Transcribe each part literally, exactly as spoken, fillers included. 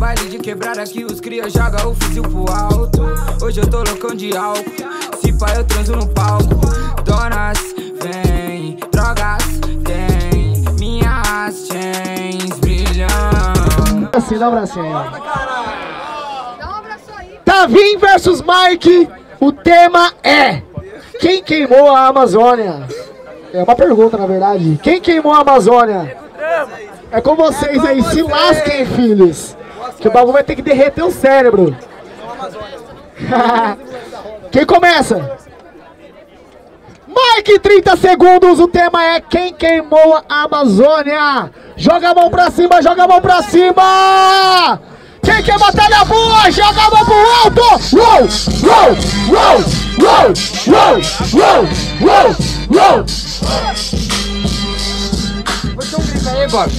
baile de quebrada que os cria joga o fuzil pro alto. Hoje eu tô loucão de álcool, se pá eu transo no palco. Donas, vem, drogas, tem, minhas chains brilham. Assim, dá um abracinho aí. Tavim versus Mike, o tema é: quem queimou a Amazônia? É uma pergunta, na verdade. Quem queimou a Amazônia? É com vocês aí, se lasquem, filhos. Que o bagulho vai ter que derreter o cérebro. Quem começa? Mike, trinta segundos, o tema é: quem queimou a Amazônia? Joga a mão pra cima, joga a mão pra cima! Quem quer batalha boa, joga a mão pro alto! Uou, uou, uou, uou, uou, uou, uou, uou! Vou dar um grito aí, Bob.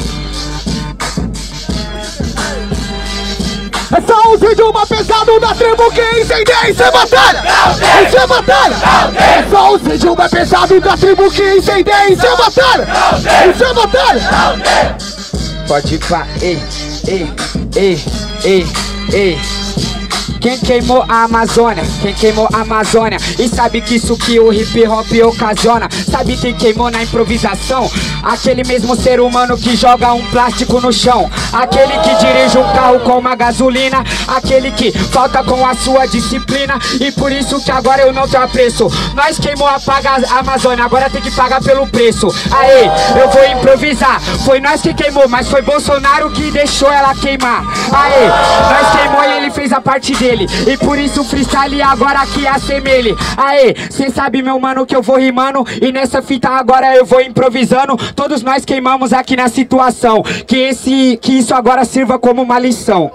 É só o vídeo uma pesado da tribo que incendeia. Isso é batalha! Isso é batalha! É só o vídeo uma pesado da tribo que incendeia. Isso é batalha! Isso é batalha! Pode pá, ei, ei, ei, ei, ei. Quem queimou a Amazônia? Quem queimou a Amazônia? E sabe que isso que o hip hop ocasiona? Sabe quem queimou na improvisação? Aquele mesmo ser humano que joga um plástico no chão. Aquele que dirige um carro com uma gasolina. Aquele que falta com a sua disciplina. E por isso que agora eu não tenho apreço. Nós queimou a paga a Amazônia, agora tem que pagar pelo preço. Aê, eu vou improvisar. Foi nós que queimou, mas foi Bolsonaro que deixou ela queimar. Aê, nós queimou e ele fez a parte dele. E por isso o freestyle agora aqui assemelhe. Aê, cê sabe meu mano que eu vou rimando. E nessa fita agora eu vou improvisando. Todos nós queimamos aqui na situação. Que, esse, que isso agora sirva como uma lição.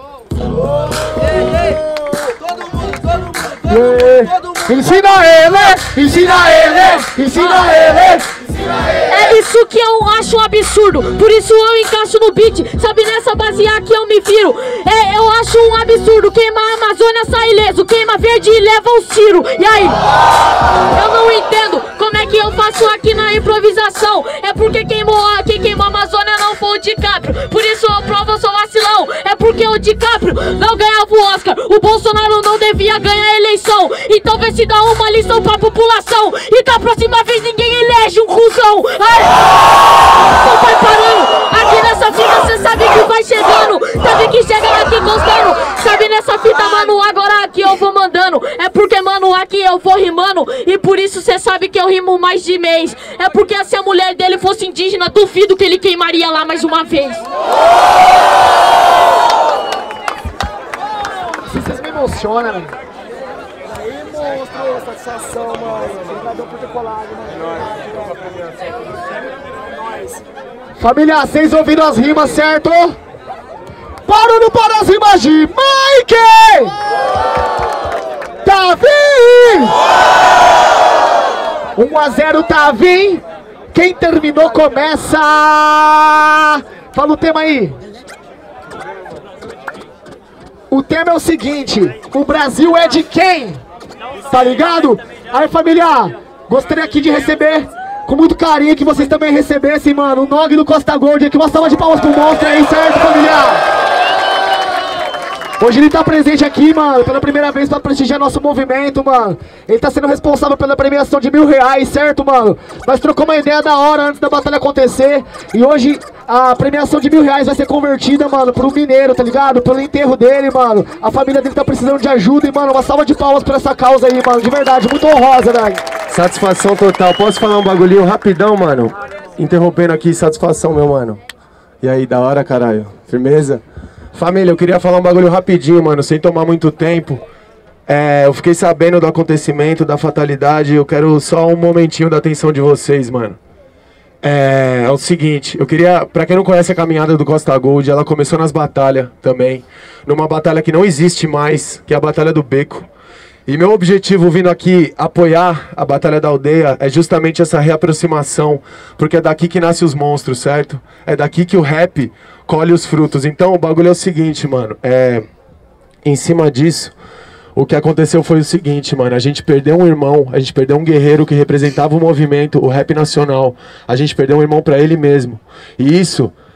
Ensina ele, ensina ele, ensina ele. É isso que eu acho um absurdo, por isso eu encaixo no beat. Sabe, nessa base aqui eu me viro. É, eu acho um absurdo. Queima a Amazônia, sai ileso. Queima verde e leva o Ciro. E aí? Eu não entendo como é que eu faço aqui na improvisação. É porque queimou, quem queimou a Amazônia não foi o DiCaprio. Por isso eu provo, eu sou vacilão. É porque o DiCaprio não ganhava o Oscar. O Bolsonaro não devia ganhar a eleição. Então vê se dá uma lição pra população. E da próxima vez ninguém elege um cuzão. Ai, então vai parando. Aqui nessa fita cê sabe que vai chegando. Sabe que chega aqui gostando. Sabe nessa fita, mano, agora aqui eu vou mandando. É porque, mano, aqui eu vou rimando. E por isso cê sabe que eu rimo mais de mês. É porque se a mulher dele fosse indígena, duvido que ele queimaria lá mais uma vez. Vocês me emocionam, mano. Aí mostrou satisfação, mano. Obrigadão por ter colado, mano. Família, vocês ouviram as rimas, certo? Para ou não para as rimas de Mike? Tavim! um a zero Tavim. Quem terminou começa. Fala o tema aí. O tema é o seguinte: o Brasil é de quem? Tá ligado? Aí, família, gostaria aqui de receber com muito carinho que vocês também recebessem, mano, o Nog do Costa Gold aqui. Uma salva de palmas pro monstro aí, certo, família? Hoje ele tá presente aqui, mano, pela primeira vez pra prestigiar nosso movimento, mano. Ele tá sendo responsável pela premiação de mil reais, certo, mano? Nós trocamos uma ideia da hora antes da batalha acontecer. E hoje a premiação de mil reais vai ser convertida, mano, pro mineiro, tá ligado? Pelo enterro dele, mano. A família dele tá precisando de ajuda e, mano, uma salva de palmas por essa causa aí, mano. De verdade, muito honrosa, velho. Satisfação total. Posso falar um bagulhinho rapidão, mano? Interrompendo aqui, satisfação, meu mano. E aí, da hora, caralho? Firmeza? Família, eu queria falar um bagulho rapidinho, mano, sem tomar muito tempo. É, eu fiquei sabendo do acontecimento, da fatalidade. Eu quero só um momentinho da atenção de vocês, mano. É, é o seguinte, eu queria, pra quem não conhece a caminhada do Costa Gold, ela começou nas batalhas também. Numa batalha que não existe mais, que é a Batalha do Beco. E meu objetivo vindo aqui apoiar a Batalha da Aldeia é justamente essa reaproximação, porque é daqui que nascem os monstros, certo? É daqui que o rap colhe os frutos. Então o bagulho é o seguinte, mano, é... em cima disso, o que aconteceu foi o seguinte, mano, a gente perdeu um irmão, a gente perdeu um guerreiro que representava o movimento, o rap nacional. A gente perdeu um irmão pra ele mesmo. E isso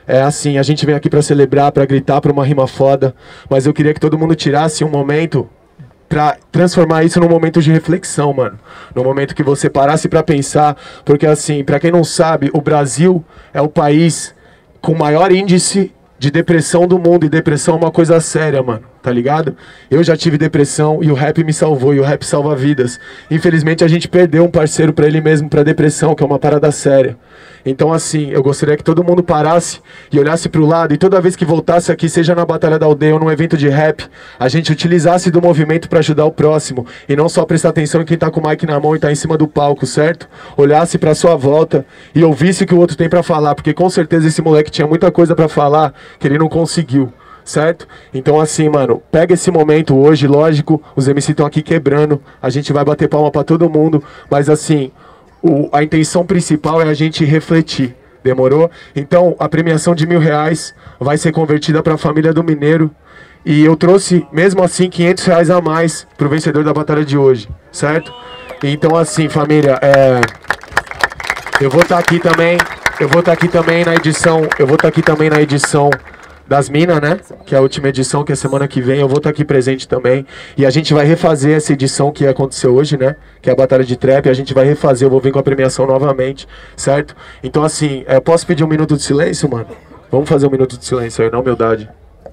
É assim, a gente vem aqui pra celebrar, pra gritar, pra uma rima foda. Mas eu queria que todo mundo tirasse um momento pra transformar isso num momento de reflexão, mano. Num momento que você parasse pra pensar. Porque assim, pra quem não sabe, o Brasil é o país com maior índice de depressão do mundo. E depressão é uma coisa séria, mano. Tá ligado? Eu já tive depressão e o rap me salvou, e o rap salva vidas. Infelizmente a gente perdeu um parceiro pra ele mesmo, pra depressão, que é uma parada séria. Então assim, eu gostaria que todo mundo parasse e olhasse pro lado, e toda vez que voltasse aqui, seja na Batalha da Aldeia ou num evento de rap, a gente utilizasse do movimento pra ajudar o próximo, e não só prestar atenção em quem tá com o mic na mão e tá em cima do palco, certo? Olhasse pra sua volta e ouvisse o que o outro tem pra falar, porque com certeza esse moleque tinha muita coisa pra falar que ele não conseguiu. Certo? Então assim, mano, pega esse momento hoje, lógico, os M C estão aqui quebrando, a gente vai bater palma pra todo mundo, mas assim, o, a intenção principal é a gente refletir, demorou? Então a premiação de mil reais vai ser convertida pra família do Mineiro, e eu trouxe, mesmo assim, quinhentos reais a mais pro vencedor da batalha de hoje, certo? Então assim, família, é... eu vou estar tá aqui também, eu vou estar tá aqui também na edição, eu vou estar tá aqui também na edição das minas, né? Que é a última edição, que é semana que vem. Eu vou estar aqui presente também. E a gente vai refazer essa edição que aconteceu hoje, né? Que é a Batalha de Trap. A gente vai refazer, eu vou vir com a premiação novamente, certo? Então assim, eu posso pedir um minuto de silêncio, mano? Vamos fazer um minuto de silêncio aí, na humildade.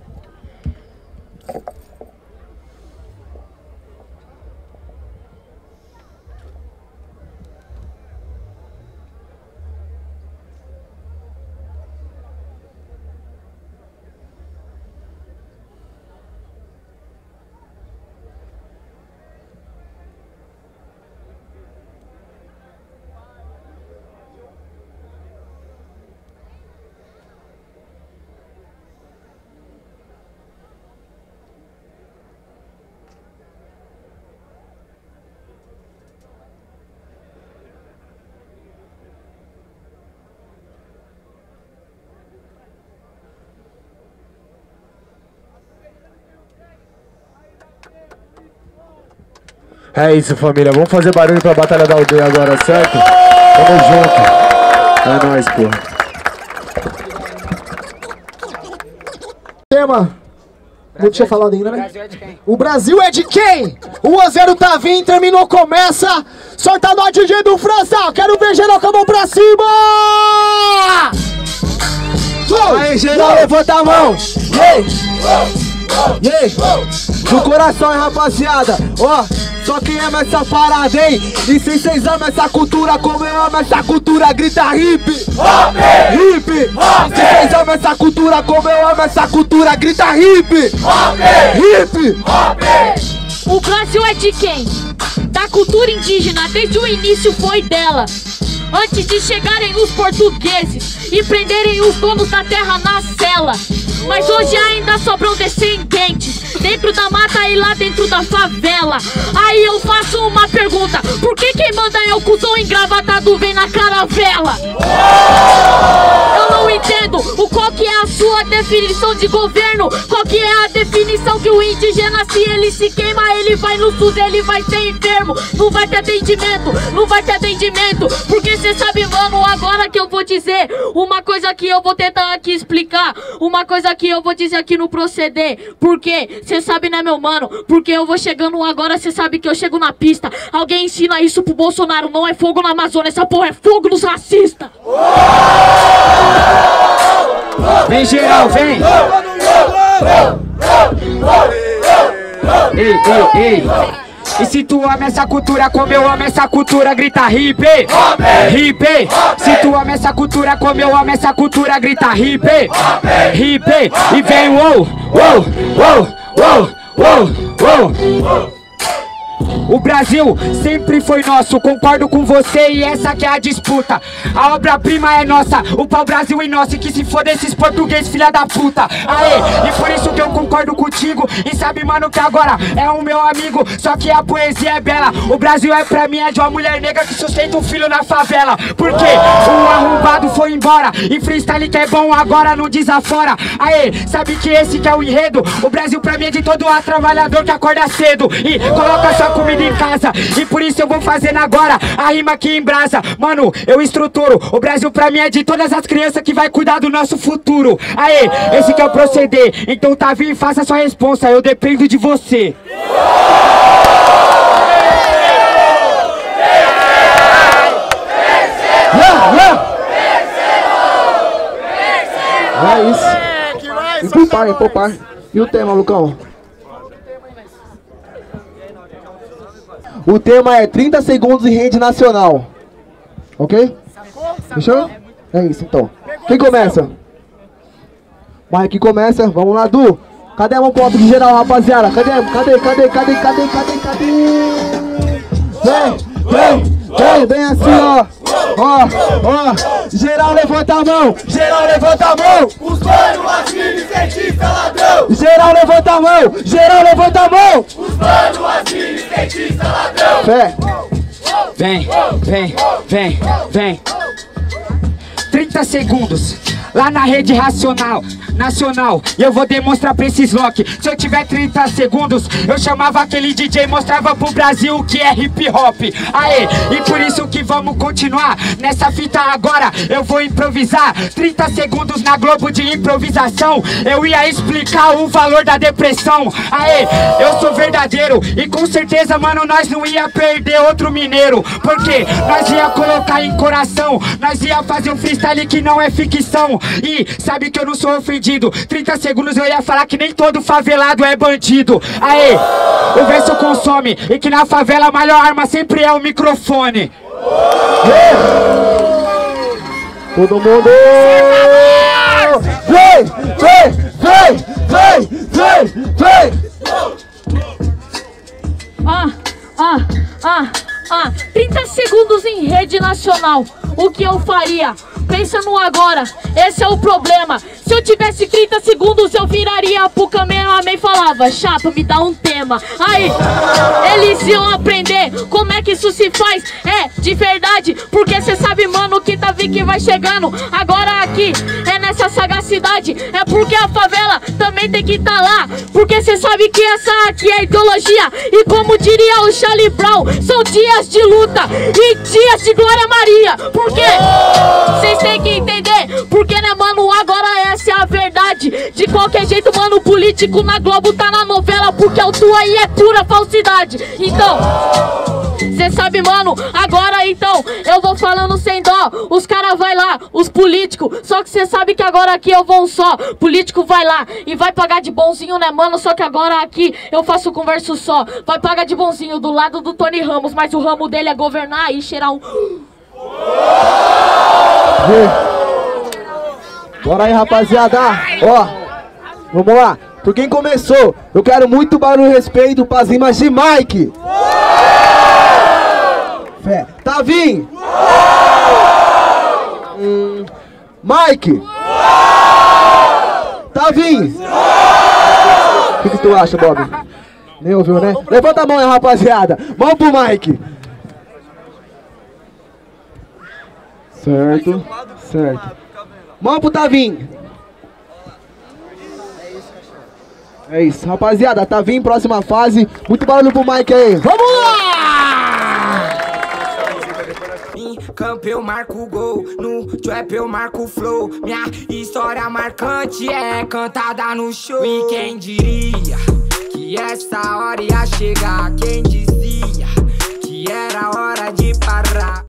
É isso, família. Vamos fazer barulho pra Batalha da Aldeia agora, certo? Tamo junto. É nóis, porra. Tema. Não tinha falado ainda, né? O Brasil é de quem? O um a zero tá vindo, terminou, começa. Sorta no D J do França. Quero ver geral com a mão pra cima. Aí, geral, levanta a mão. Yeah. Yeah. Do coração, hein, rapaziada. Ó. Só quem ama essa parada, hein? E se vocês amam essa cultura como eu amo essa cultura, grita hip! Hop! Hip! Hop! Se vocês amam essa cultura como eu amo essa cultura, grita hip! Hop! Hip! Hop! O Brasil é de quem? Da cultura indígena, desde o início foi dela. Antes de chegarem os portugueses e prenderem os donos da terra na cela. Mas hoje ainda sobram descendentes dentro da mata e lá dentro da favela. Aí eu faço uma pergunta: por que quem manda é o cuzão engravatado vem na caravela? Eu não entendo o qual que é a sua definição de governo. Qual que é a definição que o indígena, se ele se queima, ele vai no SUS, ele vai ser enfermo. Não vai ter atendimento, não vai ter atendimento. Porque cê sabe, mano, agora que eu vou dizer uma coisa que eu vou tentar aqui explicar. Uma coisa que eu vou dizer aqui no proceder. Porque cê sabe, né, meu mano? Porque eu vou chegando agora, cê sabe que eu chego na pista. Alguém ensina isso pro Bolsonaro. Não é fogo na Amazônia, essa porra é fogo nos racistas. Vem geral, vem! Ei, ei, ei! E se tu ama essa cultura como eu amo essa cultura, grita hip! Hip! Se tu ama essa cultura como eu amo essa cultura, grita hip! Hip! E vem uou, uou, uou, uou, uou, uou! O Brasil sempre foi nosso, concordo com você e essa que é a disputa. A obra-prima é nossa, o pau-brasil é nosso, e que se foda esses portugueses, filha da puta. Aê, e por isso que eu eu concordo contigo. E sabe, mano, que agora é o meu amigo. Só que a poesia é bela. O Brasil é pra mim é de uma mulher negra que sustenta um filho na favela. Porque o arrombado foi embora e freestyle que é bom agora não desafora. Aê, sabe que esse que é o enredo. O Brasil pra mim é de todo a trabalhador que acorda cedo e coloca sua comida em casa. E por isso eu vou fazendo agora a rima que embrasa. Mano, eu estruturo. O Brasil pra mim é de todas as crianças que vai cuidar do nosso futuro. Aê, esse que é o proceder. Então tá vindo e faça sua responsa. Eu dependo de você. Yeah, yeah. É isso. Empopar, empopar. E o tema, Lucão? O tema é trinta segundos em rede nacional. Ok? Fechou? É isso então. Quem começa? Mike começa. Vamos lá, Du. Cadê a mão pro alto de geral, rapaziada? Cadê? Cadê? Cadê? Cadê? Cadê? Cadê? Cadê? Vem, vem. Vem, vem assim, ó. Ó, ó. Geral levanta a mão. Geral levanta a mão. Os manos, as minas, cientista, ladrão. Geral levanta a mão. Geral levanta a mão. Os manos, as minas, cientista, ladrão. Fé. Vem, vem, vem, vem. trinta segundos. Lá na rede racional, nacional, e eu vou demonstrar pra esses lock. Se eu tiver trinta segundos, eu chamava aquele D J e mostrava pro Brasil o que é hip hop. Aê, e por isso que vamos continuar nessa fita agora. Eu vou improvisar, trinta segundos na Globo de improvisação. Eu ia explicar o valor da depressão. Aê, eu sou verdadeiro e com certeza, mano, nós não ia perder outro mineiro. Porque nós ia colocar em coração, nós ia fazer um freestyle que não é ficção. E sabe que eu não sou ofendido. trinta segundos eu ia falar que nem todo favelado é bandido. Aê, o verso consome. E que na favela a maior arma sempre é o microfone. Todo mundo. Vem, vem, vem, vem, vem, vem. Ah, ah, ah, ah, trinta segundos em rede nacional. O que eu faria? Pensa no agora, esse é o problema. Se eu tivesse trinta segundos eu viraria pro cameraman e falava: chapa, me dá um tema. Aí, eles iam aprender como é que isso se faz. É, de verdade, porque cê sabe, mano, que Davi que vai chegando. Agora aqui, é nessa sagacidade. É porque a favela também tem que tá lá. Porque cê sabe que essa aqui é ideologia. E como diria o Charlie Brown, são dias de luta e dias de Glória Maria. Porque cês tem que entender, porque né, mano, agora essa é a verdade. De qualquer jeito, mano, o político na Globo tá na novela, porque o tua aí é pura falsidade. Então, cê sabe, mano, agora então, eu vou falando sem dó. Os caras vai lá, os políticos, só que cê sabe que agora aqui eu vou um só. Político vai lá e vai pagar de bonzinho, né, mano? Só que agora aqui eu faço converso só. Vai pagar de bonzinho do lado do Tony Ramos, mas o ramo dele é governar e cheirar um... Bora aí, rapaziada. Ó, vamos lá. Por quem começou, eu quero muito barulho e respeito pras rimas de Mike. Fé. Tavinho. Hum, Mike. Tavinho. O que, que tu acha, Bob? Nem ouviu, né? Levanta a mão aí, rapaziada. Mão pro Mike. Certo, certo. Mão pro Tavinho. É isso, rapaziada. Tavinho, próxima fase. Muito barulho pro Mike aí. Vamos lá! Campo eu marco o gol, no trap eu marco o flow. Minha história marcante é cantada no show. E quem diria que essa hora ia chegar? Quem dizia que era hora de parar?